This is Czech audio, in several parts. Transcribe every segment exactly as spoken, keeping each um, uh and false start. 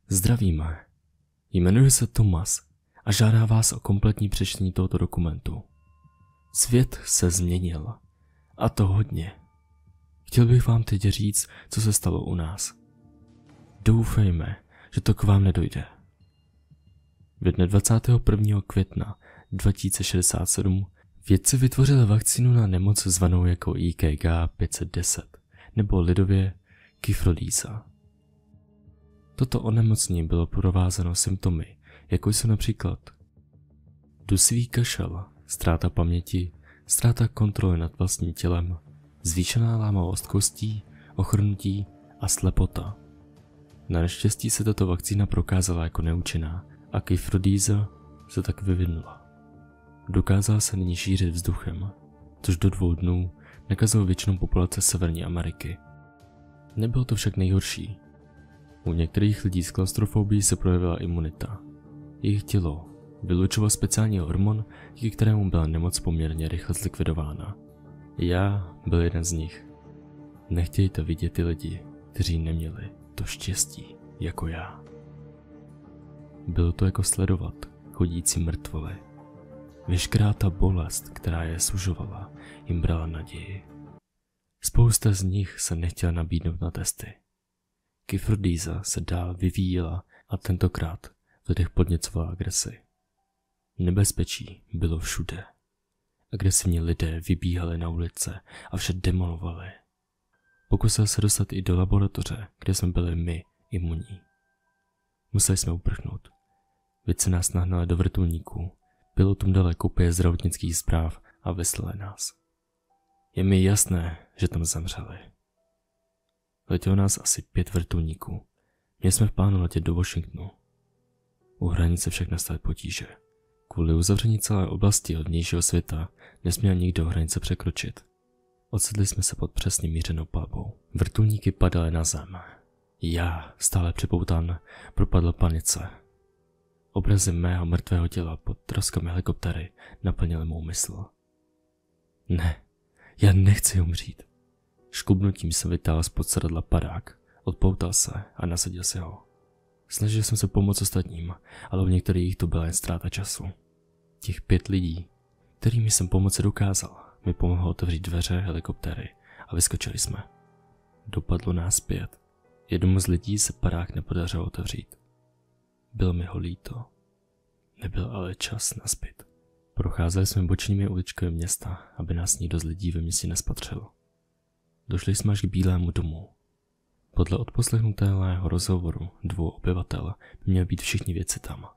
Zdravíme. Jmenuji se Tomas a žádám vás o kompletní přečtení tohoto dokumentu. Svět se změnil. A to hodně. Chtěl bych vám teď říct, co se stalo u nás. Doufejme, že to k vám nedojde. Ve dne dvacátého prvního května dva tisíce šedesát sedm vědci vytvořili vakcínu na nemoc zvanou jako I K G pět set deset, nebo lidově kyfrodýza. Toto onemocnění bylo provázeno symptomy, jako jsou například dusivý kašel, ztráta paměti, ztráta kontroly nad vlastním tělem, zvýšená lámavost kostí, ochrnutí a slepota. Na neštěstí se tato vakcína prokázala jako neúčinná a kyfrodýza se tak vyvinula. Dokázala se nyní šířit vzduchem, což do dvou dnů nakazilo většinou populace Severní Ameriky. Nebylo to však nejhorší. U některých lidí s klaustrofobií se projevila imunita. Jejich tělo vylučovalo speciální hormon, díky kterému byla nemoc poměrně rychle zlikvidována. Já byl jeden z nich. Nechtějte vidět ty lidi, kteří neměli to štěstí jako já. Bylo to jako sledovat chodící mrtvoly. Veškerá ta bolest, která je sužovala, jim brala naději. Spousta z nich se nechtěla nabídnout na testy. Kyfrodýza se dál vyvíjela a tentokrát v lidech podněcovala agresi. Nebezpečí bylo všude. Agresivní lidé vybíhali na ulice a vše demolovali. Pokusil se dostat i do laboratoře, kde jsme byli my imunní. Museli jsme uprchnout. Vědci nás nahnali do vrtulníků, pilotům dali kopie zdravotnických zpráv a vyslali nás. Je mi jasné, že tam zemřeli. Letělo nás asi pět vrtulníků. Měli jsme v plánu letět do Washingtonu. U hranice však nastaly potíže. Kvůli uzavření celé oblasti od vnějšího světa nesměl nikdo hranice překročit. Ocitli jsme se pod přesně mířenou palbou. Vrtulníky padaly na zem. Já, stále připoután, propadl panice. Obrazy mého mrtvého těla pod troskami helikoptery naplnily mou mysl. Ne, já nechci umřít. Škubnutím jsem vytáhl spod sedadla padák, odpoutal se a nasadil si ho. Snažil jsem se pomoct ostatním, ale u některých to byla jen ztráta času. Těch pět lidí, kterými jsem pomoci dokázal, mi pomohlo otevřít dveře helikoptéry a vyskočili jsme. Dopadlo nás pět. Jednomu z lidí se padák nepodařilo otevřít. Bylo mi ho líto. Nebyl ale čas naspět. Procházeli jsme bočními uličkami města, aby nás nikdo z lidí ve městě nespatřil. Došli jsme až k Bílému domu. Podle odposlechnutelného rozhovoru dvou obyvatel by měli být všichni vědci tam.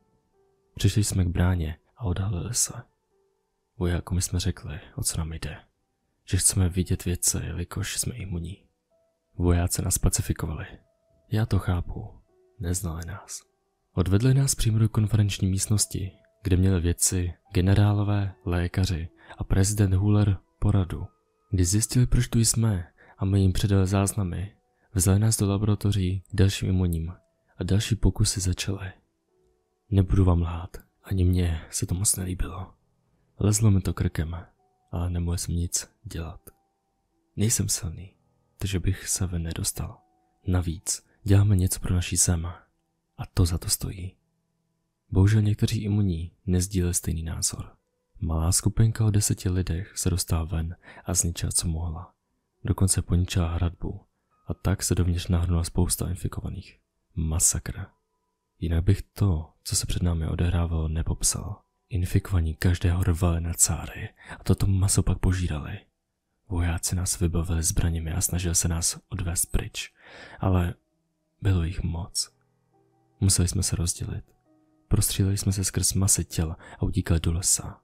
Přišli jsme k bráně a odhalili se. Vojákům jsme řekli, o co nám jde. Že chceme vidět vědce, jelikož jsme imunní. Vojáci nás pacifikovali. Já to chápu. Neznali nás. Odvedli nás přímo do konferenční místnosti, kde měli vědci, generálové, lékaři a prezident Huller poradu. Když zjistili, proč tu jsme, a my jim předali záznamy, vzali nás do laboratoří k dalším imunním a další pokusy začaly. Nebudu vám lhát, ani mně se to moc nelíbilo. Lezlo mi to krkem, ale nemohl jsem nic dělat. Nejsem silný, takže bych se ven nedostal. Navíc děláme něco pro naší zem a to za to stojí. Bohužel někteří imunní nezdíleli stejný názor. Malá skupinka o deseti lidech se dostala ven a zničila, co mohla. Dokonce poničila hradbu a tak se dovnitř nahrnula spousta infikovaných. Masakr. Jinak bych to, co se před námi odehrávalo, nepopsal. Infikovaní každého rvali na cáry a toto maso pak požírali. Vojáci nás vybavili zbraněmi a snažili se nás odvést pryč, ale bylo jich moc. Museli jsme se rozdělit. Prostříleli jsme se skrz masy těla a utíkali do lesa.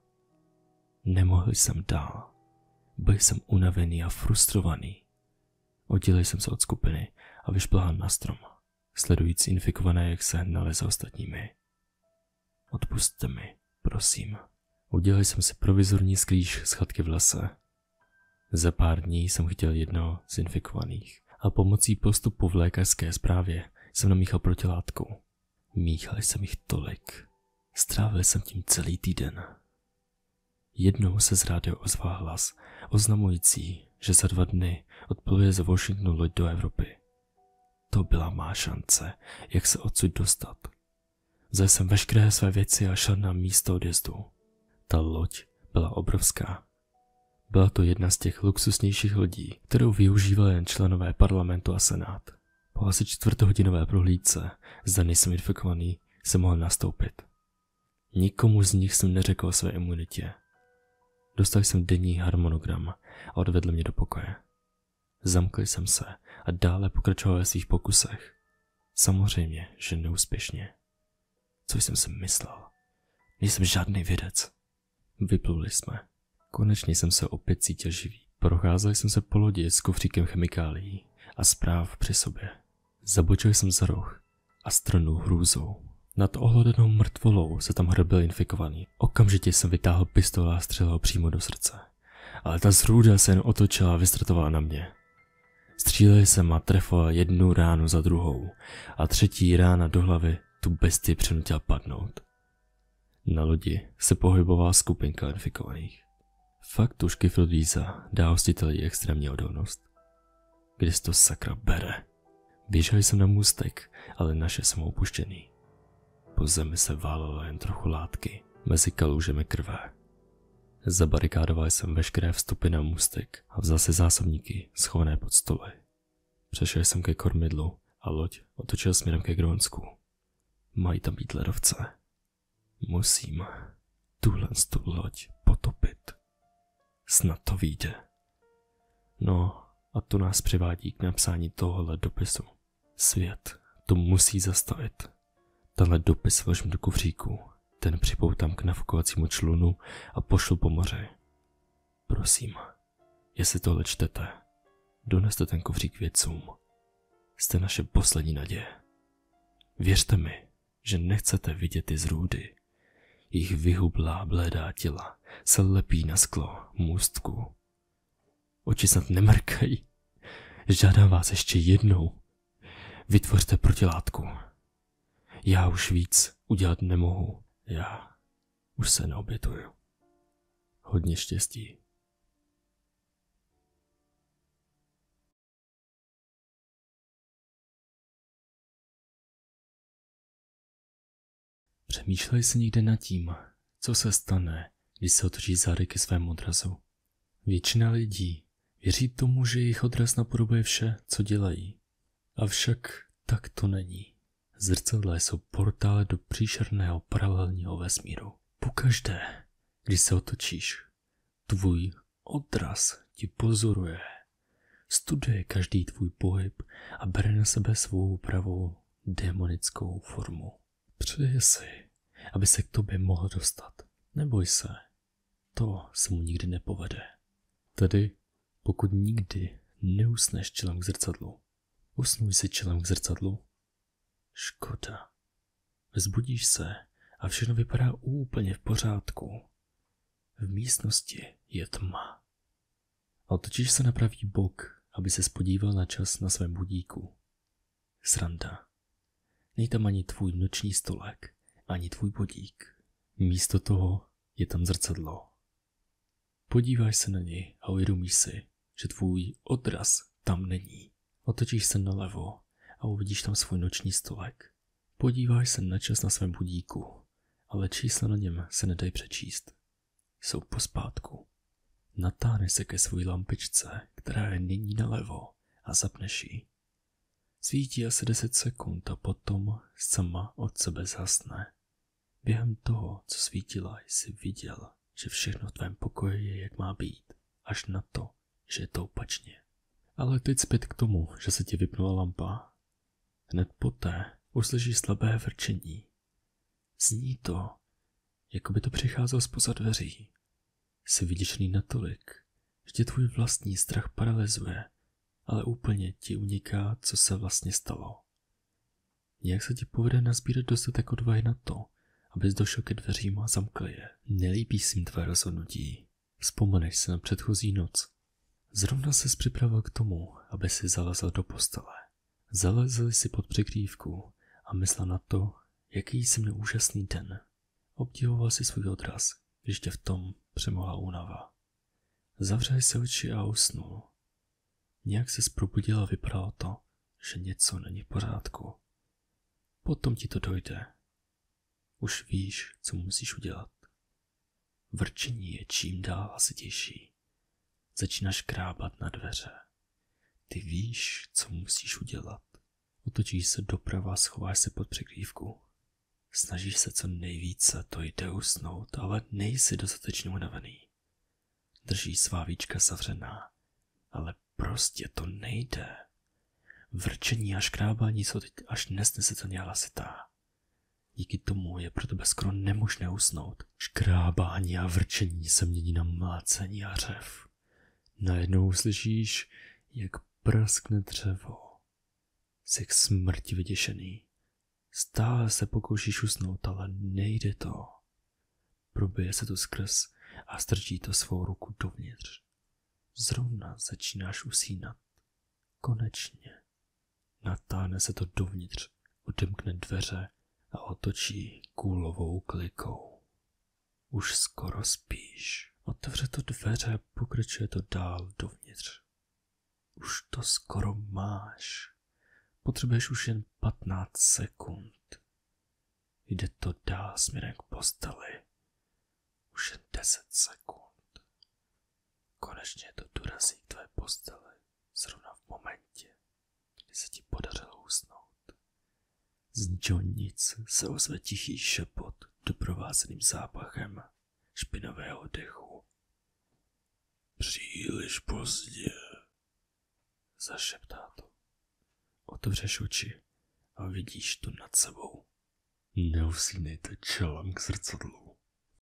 Nemohl jsem dál. Byl jsem unavený a frustrovaný. Oddělil jsem se od skupiny a vyšplhal na strom, sledujíc infikované, jak se hnali za ostatními. Odpusťte mi, prosím. Udělal jsem si provizorní sklíž z chatky v lese. Za pár dní jsem chytil jednoho z infikovaných a pomocí postupu v lékařské správě jsem namíchal protilátku. Míchal jsem jich tolik. Strávil jsem tím celý týden. Jednou se z rádia ozval hlas, oznamující, že za dva dny odpluje ze Washingtonu loď do Evropy. To byla má šance, jak se odsud dostat. Vzal jsem veškeré své věci a šel na místo odjezdu. Ta loď byla obrovská. Byla to jedna z těch luxusnějších lodí, kterou využívali jen členové parlamentu a senát. Po asi čtvrthodinové prohlídce, zda nejsem infikovaný, jsem mohl nastoupit. Nikomu z nich jsem neřekl o své imunitě. Dostal jsem denní harmonogram a odvedl mě do pokoje. Zamkl jsem se a dále pokračoval ve svých pokusech. Samozřejmě, že neúspěšně. Co jsem si myslel? Nejsem žádný vědec. Vypluli jsme. Konečně jsem se opět cítil živý. Procházel jsem se po lodi s kufříkem chemikálií a zpráv při sobě. Zabočil jsem za roh a strnul hrůzou. Nad ohlodenou mrtvolou se tam hrbil infikovaný. Okamžitě jsem vytáhl pistoli a střelil ho přímo do srdce. Ale ta zrůda se jen otočila a vystartovala na mě. Střílel jsem a trefoval jednu ránu za druhou a třetí rána do hlavy tu bestii přinutila padnout. Na lodi se pohybovala skupinka infikovaných. Fakt už kyfrodýza dá hostiteli extrémní odolnost. Kde se to sakra bere? Běžel jsem na můstek, ale naše jsem opuštěný. Po zemi se válelo jen trochu látky, mezi kalužemi krve. Zabarikádoval jsem veškeré vstupy na můstek a vzal si zásobníky schované pod stoly. Přešel jsem ke kormidlu a loď otočil směrem ke Grónsku. Mají tam být ledovce. Musím tuhle tu loď potopit. Snad to vyjde. No a to nás přivádí k napsání tohohle dopisu. Svět to musí zastavit. Tenhle dopis vložím do kufříku, ten připoutám k nafukovacímu člunu a pošlu po moři. Prosím, jestli tohle čtete, doneste ten kufřík vědcům. Jste naše poslední naděje. Věřte mi, že nechcete vidět ty zrůdy. Jejich vyhublá blédá těla se lepí na sklo můstku. Oči snad nemrkají. Žádám vás ještě jednou. Vytvořte protilátku. Já už víc udělat nemohu. Já už se neobětuju. Hodně štěstí. Přemýšleli jsi někde nad tím, co se stane, když se otočí zády ke svému odrazu. Většina lidí věří tomu, že jejich odraz napodobuje vše, co dělají. Avšak tak to není. Zrcadla jsou portály do příšerného paralelního vesmíru. Pokaždé, když se otočíš, tvůj odraz ti pozoruje. Studuje každý tvůj pohyb a bere na sebe svou pravou démonickou formu. Přeje si, aby se k tobě mohl dostat. Neboj se, to se mu nikdy nepovede. Tedy, pokud nikdy neusneš čelem k zrcadlu, usnuj si čelem k zrcadlu. Škoda. Vzbudíš se a všechno vypadá úplně v pořádku. V místnosti je tma. A otočíš se na pravý bok, aby se podíval na čas na svém budíku. Sranda. Není tam ani tvůj noční stolek, ani tvůj budík. Místo toho je tam zrcadlo. Podíváš se na něj a uvědomíš si, že tvůj odraz tam není. Otočíš se nalevo a uvidíš tam svůj noční stolek. Podíváš se na čas na svém budíku, ale čísla na něm se nedají přečíst. Jsou pospátku. Natáhneš se ke své lampičce, která je nyní nalevo, a zapneš ji. Svítí asi deset sekund a potom sama od sebe zhasne. Během toho, co svítila, jsi viděl, že všechno v tvém pokoji je, jak má být, až na to, že je to opačně. Ale teď zpět k tomu, že se ti vypnula lampa. Hned poté uslyšíš slabé vrčení. Zní to, jako by to přicházelo zpoza dveří. Jsi vyděšený natolik, že tě tvůj vlastní strach paralyzuje, ale úplně ti uniká, co se vlastně stalo. Nějak se ti povede nazbírat dostatek odvahy na to, abys došel ke dveřím a zamkl je. Nelíbí si jim tvé rozhodnutí. Vzpomeneš se na předchozí noc. Zrovna ses připravil k tomu, aby si zalezl do postele. Zalezl si pod překrývku a myslel na to, jaký jsi měl úžasný den. Obdivoval si svůj odraz, když tě v tom přemohla únava. Zavřel si oči a usnul. Nějak se probudil a vypadalo to, že něco není v pořádku. Potom ti to dojde. Už víš, co musíš udělat. Vrčení je čím dál hlasitější. Začínáš krábat na dveře. Ty víš, co musíš udělat. Otočíš se doprava a schováš se pod překrývku. Snažíš se co nejvíce, to jde usnout, ale nejsi dostatečně unavený. Držíš svá víčka zavřená, ale prostě to nejde. Vrčení a škrábání jsou teď až nesnesitelně hlasitá. Díky tomu je pro tebe skoro nemožné usnout. Škrábání a vrčení se mění na mlácení a řev. Najednou slyšíš, jak praskne dřevo. Jsi k smrti vyděšený. Stále se pokoušíš usnout, ale nejde to. Probije se to skrz a strčí to svou ruku dovnitř. Zrovna začínáš usínat. Konečně. Natáhne se to dovnitř, odemkne dveře a otočí kůlovou klikou. Už skoro spíš. Otevře to dveře a pokračuje to dál dovnitř. Už to skoro máš. Potřebuješ už jen patnáct sekund. Jde to dál směrem k posteli. Už jen deset sekund. Konečně to dorazí k tvé posteli. Zrovna v momentě, kdy se ti podařilo usnout. Z ničeho nic se ozve tichý šepot doprovázeným zápachem špinavého dechu. Příliš pozdě, zašeptá to. Otevřeš oči a vidíš to nad sebou. Neusínejte čelem k zrcadlu.